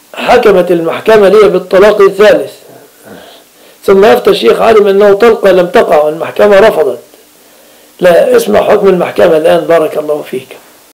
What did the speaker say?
حكمت المحكمة لي بالطلاق الثالث، ثم أفتى الشيخ علم أنه طلقة لم تقع والمحكمة رفضت. لا اسمع حكم المحكمة الآن، بارك الله فيك.